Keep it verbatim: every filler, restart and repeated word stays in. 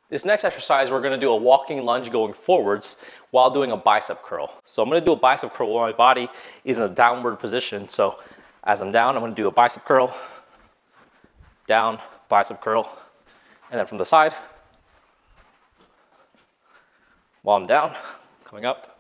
This next exercise, we're gonna do a walking lunge going forwards while doing a bicep curl. So I'm gonna do a bicep curl while my body is in a downward position. So as I'm down, I'm gonna do a bicep curl, down, bicep curl, and then from the side, while I'm down, coming up,